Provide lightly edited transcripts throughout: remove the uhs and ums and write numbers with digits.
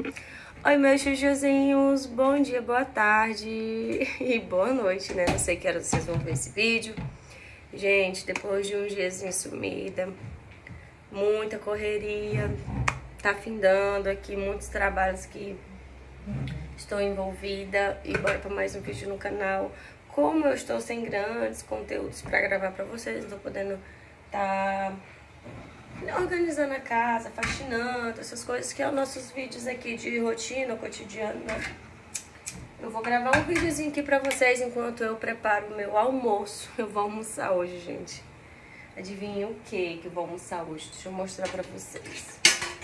Oi, meus chuchuzinhos, bom dia, boa tarde e boa noite, né? Não sei que horas vocês vão ver esse vídeo. Gente, depois de uns dias sumida, muita correria, tá findando aqui, muitos trabalhos que estou envolvida e bora pra mais um vídeo no canal. Como eu estou sem grandes conteúdos pra gravar pra vocês, não tô podendo tá organizando a casa, faxinando, essas coisas que é os nossos vídeos aqui de rotina, cotidiano, né? Eu vou gravar um videozinho aqui pra vocês enquanto eu preparo o meu almoço. Eu vou almoçar hoje, gente. Adivinha o que eu vou almoçar hoje? Deixa eu mostrar pra vocês.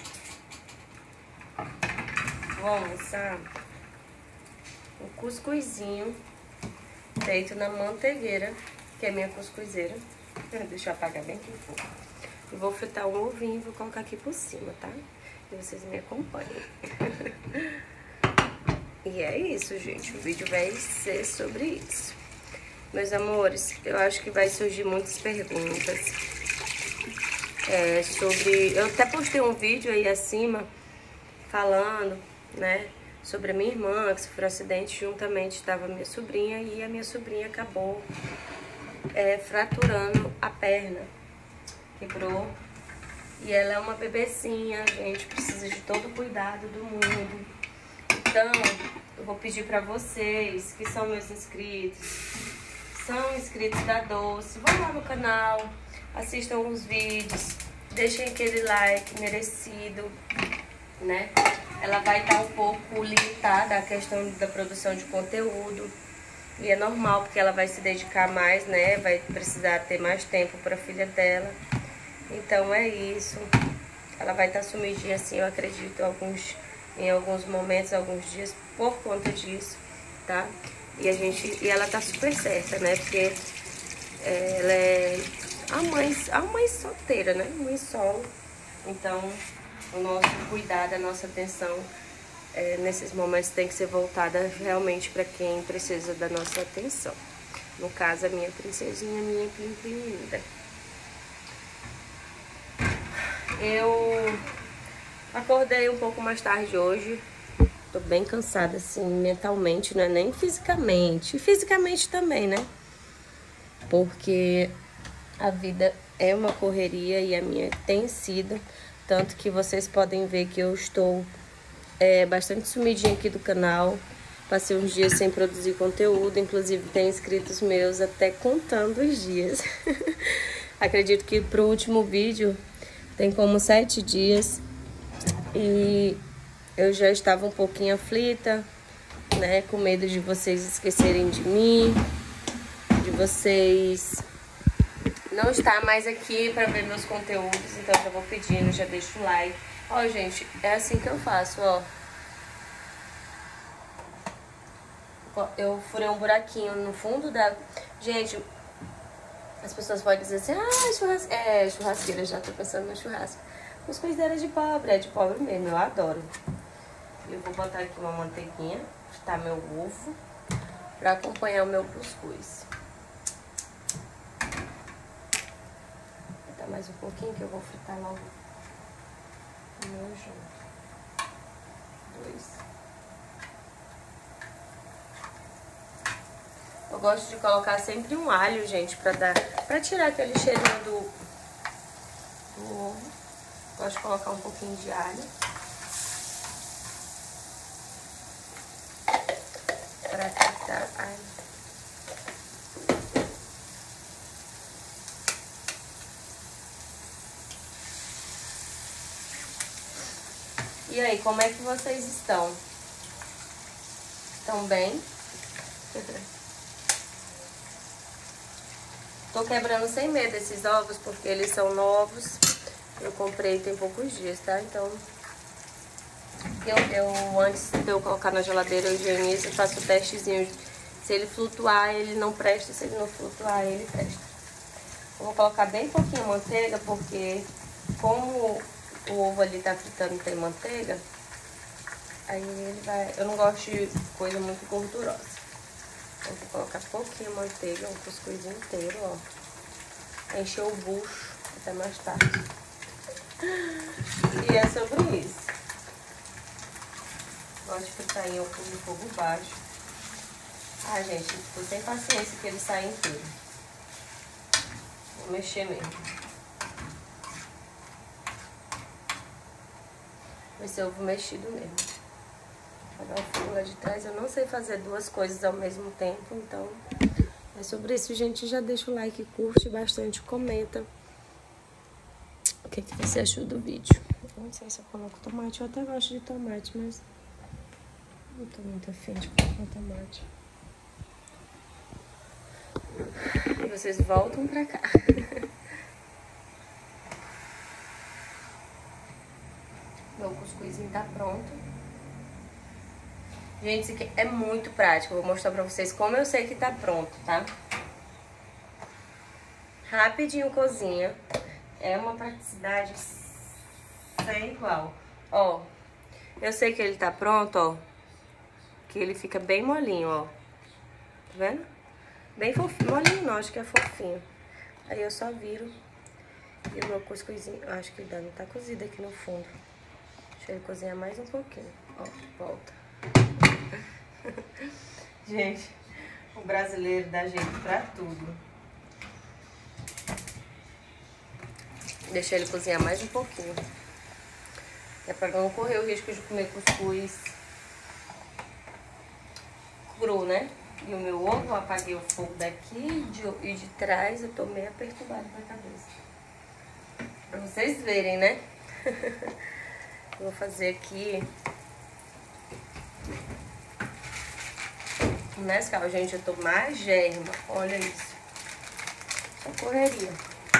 Vou almoçar um cuscuzinho feito na manteigueira, que é minha cuscuzeira. Deixa eu apagar bem aqui o fogo. Eu vou fritar um ovinho e vou colocar aqui por cima, tá? E vocês me acompanhem. E é isso, gente. O vídeo vai ser sobre isso. Meus amores, eu acho que vai surgir muitas perguntas. Sobre... Eu até postei um vídeo aí acima falando, né? Sobre a minha irmã, que sofreu um acidente. Juntamente estava a minha sobrinha. E a minha sobrinha acabou fraturando a perna. Quebrou. E ela é uma bebecinha, gente, precisa de todo o cuidado do mundo. Então, eu vou pedir pra vocês, que são meus inscritos, são inscritos da Doce, vão lá no canal, assistam os vídeos, deixem aquele like merecido, né? Ela vai estar um pouco limitada à questão da produção de conteúdo. E é normal, porque ela vai se dedicar mais, né? Vai precisar ter mais tempo pra filha dela. Então é isso. Ela vai estar sumidinha assim, eu acredito, em alguns momentos, alguns dias, por conta disso, tá? E ela tá super certa, né? Porque ela é a mãe solteira, né? Mãe solo. Então, o nosso cuidado, a nossa atenção nesses momentos tem que ser voltada realmente para quem precisa da nossa atenção. No caso, a minha princesinha, minha plim linda. Eu acordei um pouco mais tarde hoje. Tô bem cansada, assim, mentalmente, não é nem fisicamente. E fisicamente também, né? Porque a vida é uma correria e a minha tem sido. Tanto que vocês podem ver que eu estou bastante sumidinha aqui do canal. Passei uns dias sem produzir conteúdo. Inclusive, tem inscritos meus até contando os dias. Acredito que pro último vídeo tem como 7 dias. E eu já estava um pouquinho aflita, né? Com medo de vocês esquecerem de mim, de vocês não estar mais aqui para ver meus conteúdos. Então já vou pedindo, já deixo o like. Ó, gente, é assim que eu faço, ó. Eu furei um buraquinho no fundo da... Gente, as pessoas podem dizer assim, churrasqueira, já tô pensando no churrasco. Cuscuzeira de pobre, é de pobre mesmo, eu adoro. Eu vou botar aqui uma manteiguinha, fritar meu ovo, pra acompanhar o meu cuscuz. Vou botar mais um pouquinho que eu vou fritar logo o meu junto. 2. Eu gosto de colocar sempre um alho, gente, pra tirar aquele cheirinho do ovo. Gosto de colocar um pouquinho de alho. Pra fritar. Ai. E aí, como é que vocês estão? Estão bem? Tô quebrando sem medo esses ovos, porque eles são novos. Eu comprei tem poucos dias, tá? Então, antes de eu colocar na geladeira, eu higienizo e faço o testezinho. Se ele flutuar, ele não presta. Se ele não flutuar, ele presta. Eu vou colocar bem pouquinho manteiga, porque como o ovo ali tá fritando e tem manteiga, aí ele vai... Eu não gosto de coisa muito gordurosa. Eu vou colocar pouquinho manteiga, um cuscuzinho inteiro, ó. Encher o bucho até mais tarde. E é sobre isso. gosto de fritar em fogo baixo. Ah, gente, tô sem paciência que ele saia inteiro. Vou mexer mesmo. Vai ser ovo mexido mesmo. Pegar o fogo lá de trás. Eu não sei fazer duas coisas ao mesmo tempo, então é sobre isso, gente. Já deixa o like, curte bastante, comenta o que você achou do vídeo. Não sei se eu coloco tomate, eu até gosto de tomate, mas não tô muito afim de colocar tomate. E vocês voltam pra cá. Meu cuscuzinho tá pronto. Gente, isso aqui é muito prático. Eu vou mostrar pra vocês como eu sei que tá pronto, tá? Rapidinho cozinha. É uma praticidade sem igual. Ó, eu sei que ele tá pronto, ó. Que ele fica bem molinho, ó. Tá vendo? Bem fofinho. Molinho não, acho que é fofinho. Aí eu só viro. E o meu cuscuzinho, acho que ainda não tá cozido aqui no fundo. Deixa ele cozinhar mais um pouquinho. Ó, volta. Gente, o brasileiro dá jeito pra tudo. Deixa ele cozinhar mais um pouquinho. É pra não correr o risco de comer cuscuz cru, né? E o meu ovo, eu apaguei o fogo daqui e de trás eu tô meio perturbada na cabeça. Pra vocês verem, né? Eu vou fazer aqui o Nescau. Gente, eu tô magérrima. Olha isso. Só correria.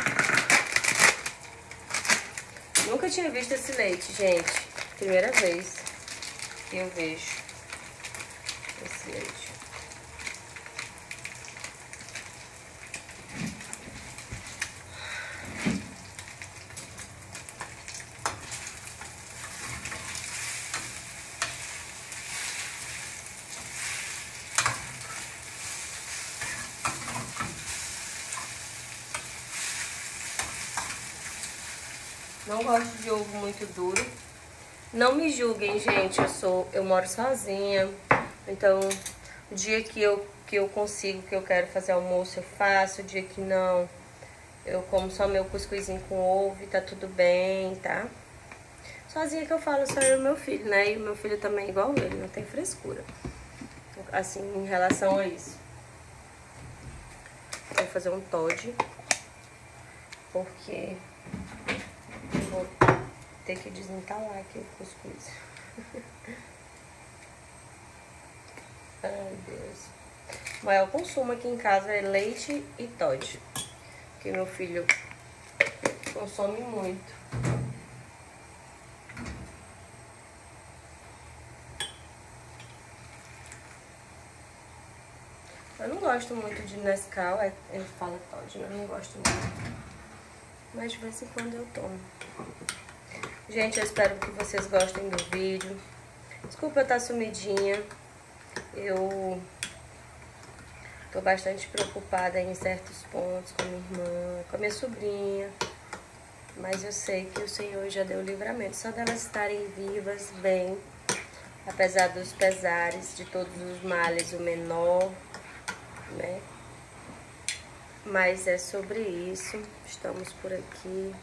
Nunca tinha visto esse leite, gente. Primeira vez que eu vejo esse leite. Não gosto de ovo muito duro. Não me julguem, gente. Eu moro sozinha. Então, o dia que eu consigo, que eu quero fazer almoço, eu faço. O dia que não, eu como só meu cuscuzinho com ovo e tá tudo bem, tá? Sozinha que eu falo, só eu e meu filho, né? E o meu filho também é igual ele, não tem frescura. Assim, em relação a isso. Vou fazer um Toddy. Porque eu vou ter que desentalar aqui o cuscuz. Ai, Deus. O maior consumo aqui em casa é leite e Toddy. Porque meu filho consome muito. Eu não gosto muito de Nescau, ele fala Toddy, né? Eu não gosto muito. Mas de vez em quando eu tomo. Gente, eu espero que vocês gostem do vídeo. Desculpa eu estar sumidinha. Eu tô bastante preocupada em certos pontos com a minha irmã, com a minha sobrinha. Mas eu sei que o Senhor já deu o livramento. Só delas estarem vivas, bem, apesar dos pesares, de todos os males, o menor, né? Mas é sobre isso. Estamos por aqui.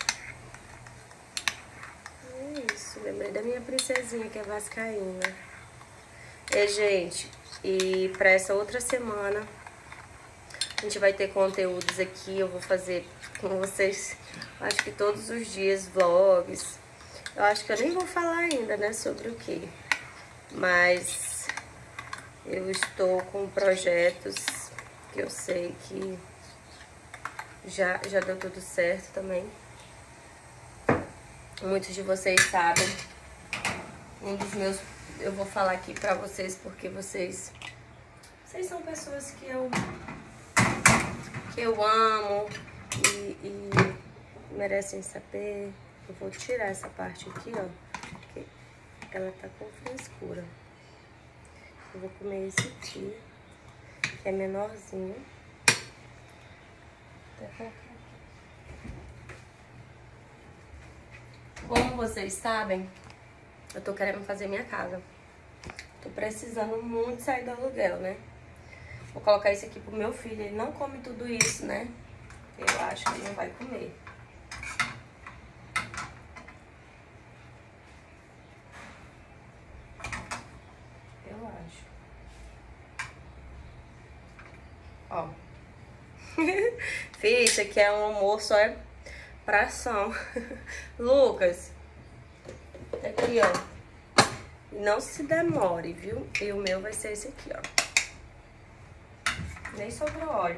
É isso. Lembrei da minha princesinha, que é vascaína. E, gente, e pra essa outra semana a gente vai ter conteúdos aqui. Eu vou fazer com vocês, acho que todos os dias, vlogs. Eu acho que eu nem vou falar ainda, né, sobre o que. Mas eu estou com projetos que eu sei que já deu tudo certo também. Muitos de vocês sabem. Um dos meus... Eu vou falar aqui pra vocês porque vocês são pessoas que eu amo e merecem saber. Eu vou tirar essa parte aqui, ó, porque ela tá com frescura. Eu vou comer esse aqui, que é menorzinho. Como vocês sabem, eu tô querendo fazer minha casa. Tô precisando muito sair do aluguel, né? Vou colocar isso aqui pro meu filho. Ele não come tudo isso, né? Eu acho que ele não vai comer. Eu acho. Ó. Fih, isso aqui é um almoço, é pra ação. Lucas. Aqui, ó. Não se demore, viu? E o meu vai ser esse aqui, ó. Nem sobrou óleo.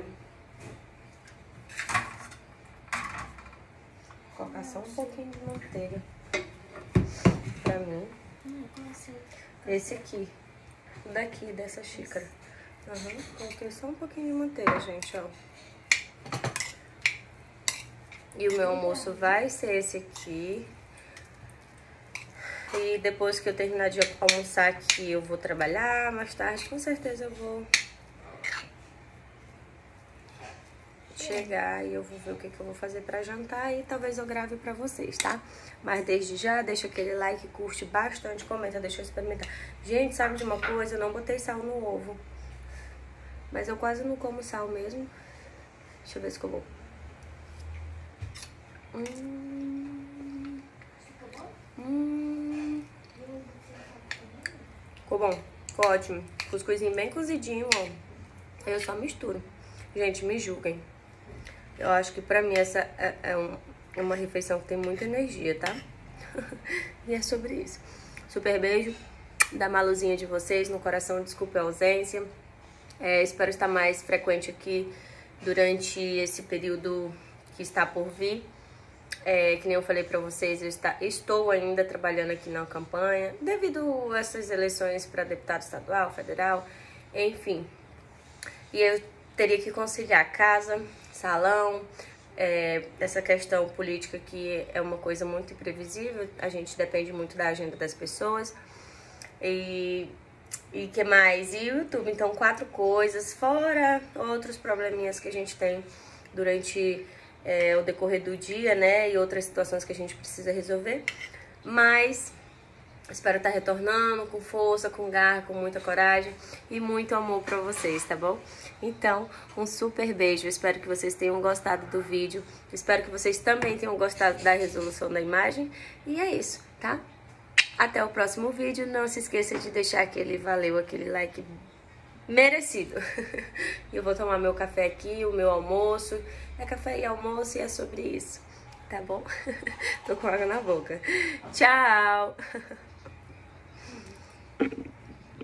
Vou colocar só um pouquinho de manteiga pra mim. Esse aqui. Daqui, dessa xícara. Coloquei só um pouquinho de manteiga, gente, ó. E o meu almoço vai ser esse aqui. E depois que eu terminar de almoçar aqui, eu vou trabalhar. Mais tarde, com certeza, eu vou chegar e eu vou ver o que eu vou fazer pra jantar e talvez eu grave pra vocês, tá? Mas desde já, deixa aquele like, curte bastante, comenta, deixa eu experimentar. Gente, sabe de uma coisa? Eu não botei sal no ovo. Mas eu quase não como sal mesmo. Deixa eu ver se ficou bom. Ficou bom, ficou ótimo. Cuscuzinho bem cozidinho, ó. Aí eu só misturo. Gente, me julguem. Eu acho que pra mim essa é uma refeição que tem muita energia, tá? E é sobre isso. Super beijo da Maluzinha de vocês no coração, desculpe a ausência. Espero estar mais frequente aqui durante esse período que está por vir. Que nem eu falei pra vocês, eu estou ainda trabalhando aqui na campanha, devido a essas eleições para deputado estadual, federal, enfim. E eu teria que conciliar casa, salão, essa questão política que é uma coisa muito imprevisível, a gente depende muito da agenda das pessoas. E que mais? E o YouTube, então 4 coisas, fora outros probleminhas que a gente tem durante o decorrer do dia, né? E outras situações que a gente precisa resolver. Mas espero estar retornando com força, com garra, com muita coragem e muito amor pra vocês, tá bom? Então, um super beijo. Espero que vocês tenham gostado do vídeo. Espero que vocês também tenham gostado da resolução da imagem. E é isso, tá? Até o próximo vídeo. Não se esqueça de deixar aquele valeu, aquele like merecido. Eu vou tomar meu café aqui, o meu almoço. É café e almoço e é sobre isso, tá bom? Tô com água na boca. Tchau!